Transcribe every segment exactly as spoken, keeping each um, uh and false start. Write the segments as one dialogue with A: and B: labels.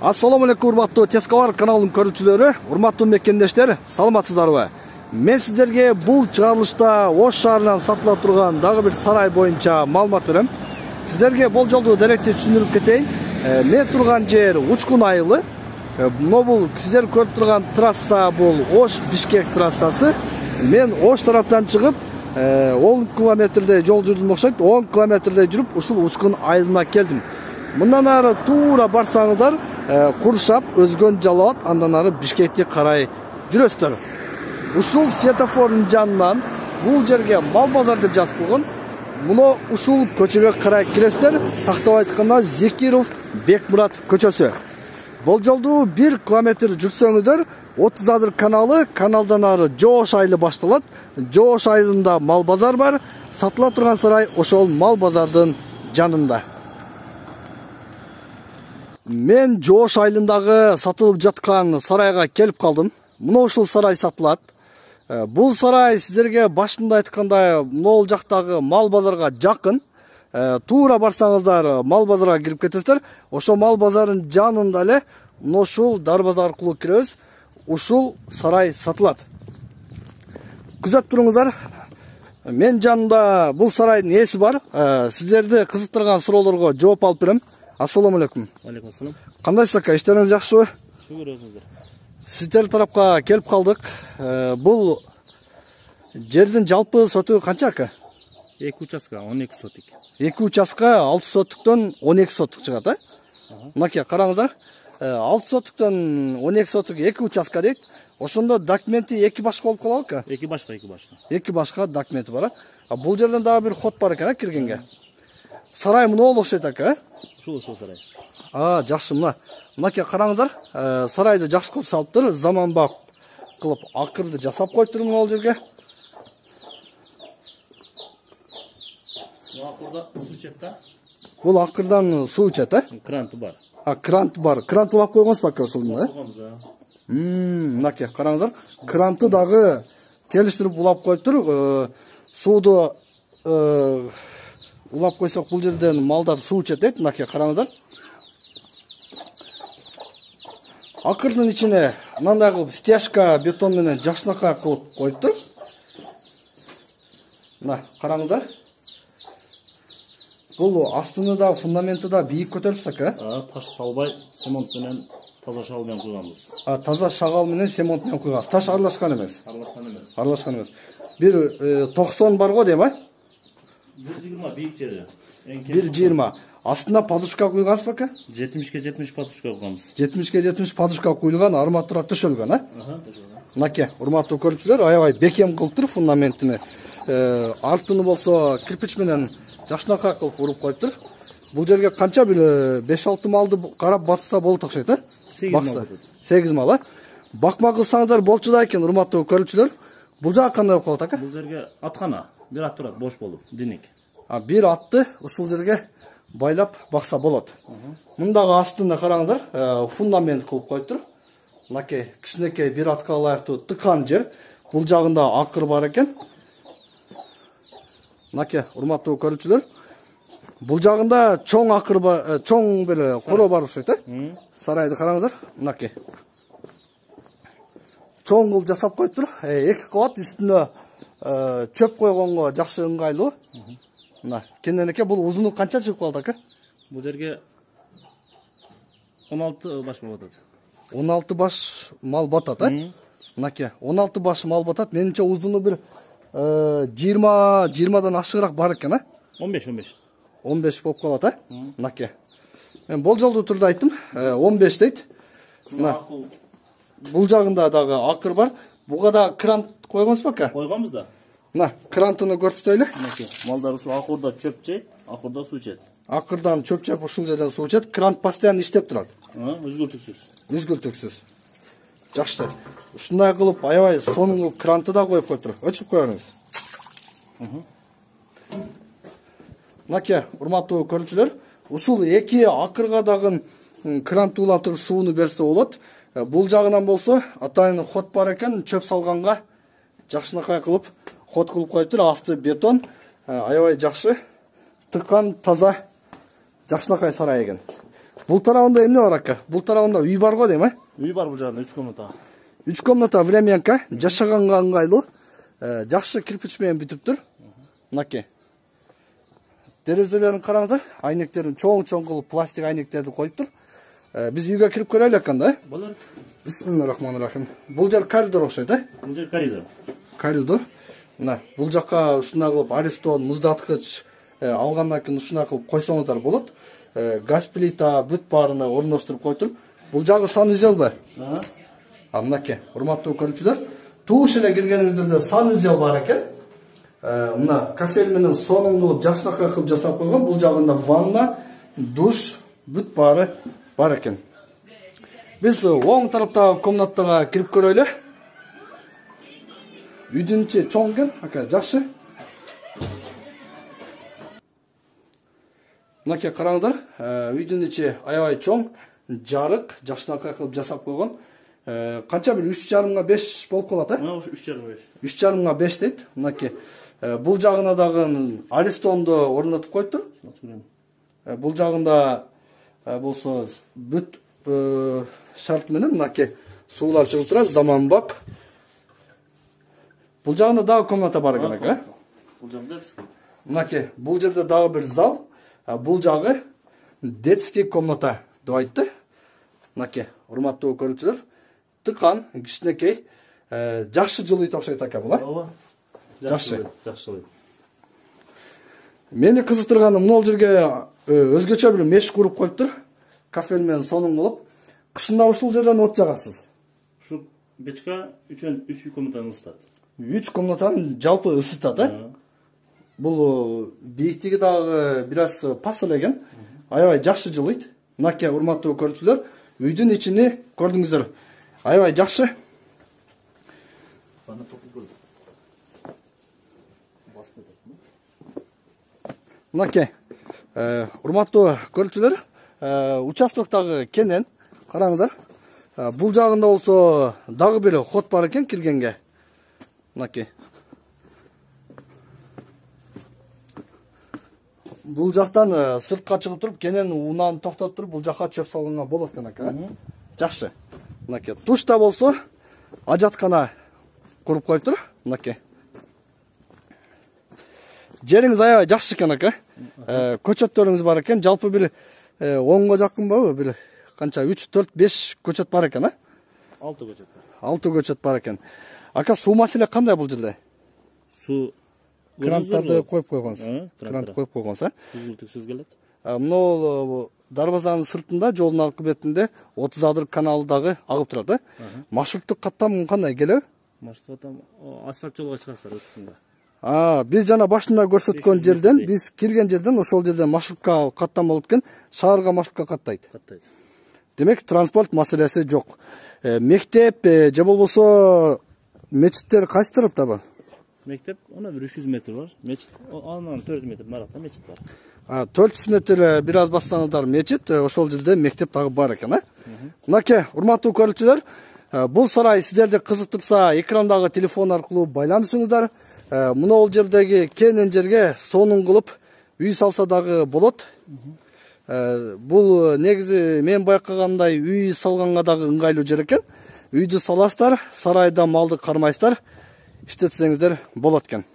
A: Assalamu alaikum урматтуу Тескавар каналынын көрүүчүлөрү, урматтуу мекендештер, саламатсыздарбы? Мен сиздерге бул чыгарылышта Ош шаарынан сатыла турган дагы бир сарай боюнча маалымат берем. Сиздерге болжолдуу даректи түшүндүрүп кетейин. Мен турган жер Учкун айылы. Мына бул сиздер көрүп турган трасса бул Ош Бишкек трассасы. Мен Ош тараптан чыгып он километрдей жол жүрдүм окшойт. он километрдей жүрүп ушул Учкун айылына келдим. Мындан ары туура барсаңыздар, Куршап, Өзгөн Жалаат, андан ары Бишкекке карай жүрөсүздөр. Ушул светофордун жанынан бул жерге мал базар деп жазып койгон. Муну ушул көчөгө карай киресиздер. Тактап айтканда Зекиров Бекмурат көчөсү. Болжолдуу бир километр жүрсөңүздөр, отуз адыр каналы, каналдан ары Жоош айылы башталат. Жоош айылында мал базар бар. Сатыла турган сарай ошол мал базардын жанында. Мен Жоош айылындагы сатылып жаткан сарайга келип калдым. Мына ушул сарай сатылат. Бул сарай сиздерге башында айткандай могул жактагы мал базарга жакын. Туура барсаңыздар мал базарга кирип кетесиздер. Ошо мал базардын жанында эле мына ушул дарбаза аркылуу киребиз. Ушул сарай сатылат. Күзөп туруңуздар. Мен жанында бул сарайдын ээси бар. Сиздерди кызыктырган суроолорго жооп алып берем. Assalamu alaikum.
B: Алейкум ассалам.
A: Кандайсыз ака, иштериңиз жакшыбы?
B: Шүгүр өзүңүздөр.
A: Сиздер тарапка келип калдык. Бул жердин жалпы соту канча ака?
B: эки участка он эки сотик.
A: эки участка алты соттуктан он эки соттук чыгат, а? Мынакей караңыздар. алты соттуктан он эки соттук эки участка дейт. Ошондо документи эки башка болуп калабы ака?
B: эки башка, эки башка.
A: эки башка документи бар. А бул жерден дагы бир ход бар экен, а, киргенге. Сарай мына окшойт ака,
B: Ушул ушул сарай.
A: А, жакшы, мына. Мынакей караңыздар. Сарайды жакшы кылып салыптыр. Заманбап кылып акырды жасап коюптур мына жерге.
B: Бул акырда суу ичет да?
A: Бул акырдан суу ичет, а?
B: Кранты бар.
A: А, крант бар. Крант улап койгонсузбу ака ошолду, э?
B: Койгонбуз, а.
A: Мм, мынакей караңыздар. Кранты дагы келиштирип улап коюптур. Сууду улап койсок бул жерден малдар суу ичет дейт. Мынакей караңыздар. Акырдын ичине мындай кылып стяжка бетон менен жакшынакай кылып коюптур. Мына караңыздар. Бул астыны да фундаменти да бийик көтөрүлсө ака.
B: А, таш салбай, цемент менен таза шагал менен куйганбыз.
A: А, таза шагал менен цемент менен куйганбыз. Таш аралашкан эмес.
B: Аралашкан эмес.
A: Аралашкан эмес. Бир токсон бар го дейм, а?
B: бир жыйырма бийик жери.
A: бир жыйырма. Астына подушка куйгансызбы ака?
B: жетимишке жетимиш подушка куйганбыз.
A: жетимишке жетимиш подушка куйулган, арматура төшөлгөн, а?
B: Аха, төшөлгөн.
A: Мынакей, урматтуу көрүүчүлөр, аябай бекем кылыптыр фундаментини. Алтыны болсо кирпич менен жакшынакай кылып уруп коюптур. Бул жерге канча бир беш алты малды карап басса болот окшойт, а?
B: сегиз мал.
A: сегиз мал, а? Бакма кылсаңыздар болчу да экен, урматтуу көрүүчүлөр. Бул жак кандай болуп калат ака?
B: Бул жерге аткана, бир ат турат бош болуп, диник.
A: А, бир атты ушул жерге байлап бакса болот. Мындагы астында караңыздар, фундамент кылып коюптур. Мынакей кичинекей бир атка ылайыктуу тыкан жер. Бул жагында акыр бар экен. Мынакей урматтуу көрүүчүлөр, бул жагында чоң акыр бар, чоң беле коро бар окшойт, э? Сарайды караңыздар. Мынакей. Чоң кылып жасап коюптур. эки кабат үстүнө чөп койгонго жакшы ыңгайлуу. Мына, кененеке бул узуну канча чыгып калды ака?
B: Бул жерге он алты баш мал батат.
A: он алты баш мал батат, э? Мынакей, он алты баш мал батат. Менимче узуну бир жыйырма жыйырмадан ашыгыраак бар экен, а?
B: он беш он беш.
A: он беш болуп калат, а? Мынакей. Мен болжолдуу турда айттым, он беш дейт. Мына бул жагында дагы акыр бар. Буга да крант койгонсузбу ака?
B: Койгонбуз да.
A: Мына, крантыны көрсөтөлү.
B: Мынакей, малдар ушул акырда чөп жейт, акырда суу ичет.
A: Акырдан чөп жеп ушул жерден суу ичет. Крант постоянно иштеп турат.
B: Үзгүлтүксүз.
A: Үзгүлтүксүз. Жакшы. Ушундай кылып аябай сонун кранты да коюп коюптур. Өчүп коюңуз. Мынакей, урматтуу көрүүчүлөр, ушул эки акырга дагы крант улап туруп сууну берсе болот. Бул жагынан болсо атайын ход бар экен, чөп салганга жакшынакай кылып ход кылып коюптур. Асты бетон, аябай жакшы. Тыкан таза жакшынакай сарай экен. Бул тарабында эмне бар ака? Бул тарабында үй бар го дейм, э?
B: Үй бар бул жагында, үч комната.
A: үч комната времянка, жашаганга ыңгайлуу. Жакшы кирпич менен бүтүптүр. Мынакей. Терезелерин караңыздар, айнектерин чоң-чоң кылып пластик айнектерди коюптур. Биз үйгө кирип көрөлү аканда, э?
B: Болор.
A: Бисмиллахиррахманиррахим. Бул жер коридор окшойт, э?
B: Бул жер коридор.
A: Коридор. Мына, бул жакка ушундай кылып аристон, муздаткыч алгандан кийин ушундай кылып койсоңуздар болот. Газ плита бүт баарына орноштуруп койтур. Бул жагы санузелбы?
B: Ага.
A: А мынакей, урматтуу көрүүчүлөр, тууш эле киргениңиздерде санузел бар экен. Мына кафель менен сонун кылып жакшынакай кылып жасап койгон. Бул жагында ванна, душ, бүт баары бар экен. Биз оң тараптагы комнатага кирип көрөлү. Үйдүн ичи чоң экен, ака, жакшы. Мынакей караңыздар, үйдүн ичи аябай чоң, жарык, жакшынакай кылып жасап койгон. Канча бир үч жарымга беш болуп калат, э?
B: Мына үч жарымга беш.
A: үч жарымга беш дейт. Мынакей. Бул жагына дагы аристонду орнотуп коюптур. Бул жагында болсо бүт шарт менен мынакей суулар чыгып турат, заманбап. Бул жагында дагы комната бар экен, ака.
B: Бул жагында детский.
A: Мынакей, бул жерде дагы бир зал. Бул жагы детский комната деп айтты. Мынакей, урматтуу көрүүчүлөр, тыкан, кичинекей, жакшы жылыйт окшойт ака бул, э?
B: Ооба.
A: Жакшы.
B: Жакшы жылыйт.
A: Мени кызыктырганы мына жерге өзгөчө бир меш куруп коюптур. Кафель менен сонун кылып. Кышында ушул жерден от жагасыз.
B: Ушу бечка үч комнатаны ысытат.
A: үч комнатаны жалпы ысытат, э? Бул бийиктиги дагы бир аз пас эле экен. Аябай жакшы жылыйт. Мынакей, урматтуу көрүүчүлөр, үйдүн ичини көрдүңүздөр. Аябай жакшы. Мынакей, урматтуу көрүүчүлөр, участоктогу кенен караңыздар. Бул жагында болсо дагы бир ход бар экен киргенге. Мынакей. Бул жактан сыртка чыгып туруп, кенен унааны токтотуп туруп, бул жакка чөп салганга болот экен ака. Жакшы. Мынакей, тушта болсо ажаткана куруп коюптур. Мынакей. Жериңиз аябай жакшы экен ака. Көчөттөрүңүз бар экен. Жалпы бир онго жакынбы, бир канча үч, төрт, беш көчөт бар экен, э?
B: алты көчөт бар.
A: алты көчөт бар экен. Ака, суу маселе кандай бул жерде?
B: Суу
A: кранттарды коюп койгонсуз. Крант коюп койгонсуз, э?
B: Түзүлтүксүз келет.
A: Мына дарбазанын сыртында, жолдун аркы бетинде отуз адыр каналы дагы агып турат, э? Маршруттук каттам кандай келеби?
B: Маршруттук каттам асфальт жолго чыгасыздар учкунга.
A: А, биз жана башында көрсөткөн жерден, биз кирген жерден ошол жерден маршрутка каттам болуп экен, шаарга маршрутка каттайт.
B: Каттайт.
A: Демек, транспорт маселеси жок. Мектеп же болбосо мечиттер кайсы тарапта бар?
B: Мектеп, она бир үч жүз метр бар. Мечит, анан төрт жүз метр наракта мечит бар.
A: А, төрт жүз метр бир аз бассаңыздар мечит, ошол жерде мектеп дагы бар экен, э? Мынакей, урматтуу көрүүчүлөр, бул сарай сиздерди кызыктырса, экрандагы телефон аркылуу байланышыңыздар. Мына ол жердеги кенен жерге сонун кылып үй салса дагы болот. Бул негизи мен байкагандай үй салганга дагы ыңгайлуу жер экен. Үйдү саласыздар, сарайда малды кармайсыздар, иштетсеңиздер болот экен.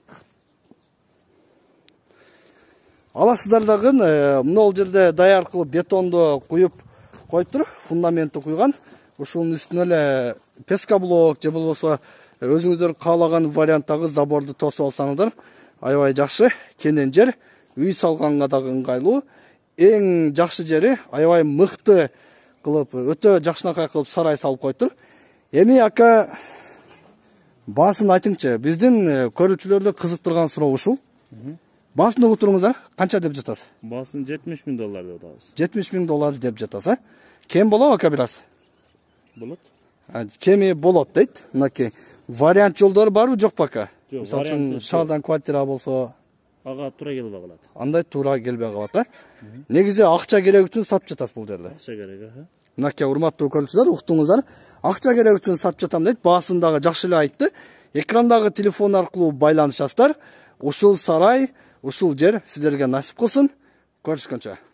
A: Аласыздар дагы мына ол жерде даяр кылып бетонду куюп коюптур, фундаментти куйган. Ушунун үстүнө эле пескоблок же болбосо өзүңүздөр каалаган варианттагы заборду тосуп алсаңыздар, аябай жакшы, кенен жер, үй салганга дагы ыңгайлуу. Эң жакшы жери аябай мыкты кылып, өтө жакшынакай кылып сарай салып коюптур. Эми ака, баасын айтыңчы, биздин көрүүчүлөрдү кызыктырган суроо ушул. Баасын угутуруңуздар, канча деп жатасыз?
B: Баасын жетимиш миң доллар деп атабыз.
A: жетимиш миң доллар деп жатасыз, э? Кем болобу ака бир аз?
B: Болот.
A: Кеми болот дейт. Мынакей. Вариант жолдору барбы жокпу ака?
B: Жок,
A: мисалы үчүн шаардан квартира болсо,
B: ага туура келбей калат.
A: Андай туура келбей калат, э? Негизи акча керек үчүн сатып жатасыз бул жерде.
B: Акча керек, аха.
A: Мынакей, урматтуу көрүүчүлөр, уктуңуздар. Акча керек үчүн сатып жатам дейт. Баасын дагы жакшы эле айтты. Экрандагы телефон аркылуу байланышасыздар. Ушул сарай, ушул жер сиздерге насип кылсын. Көрүшкөнчө.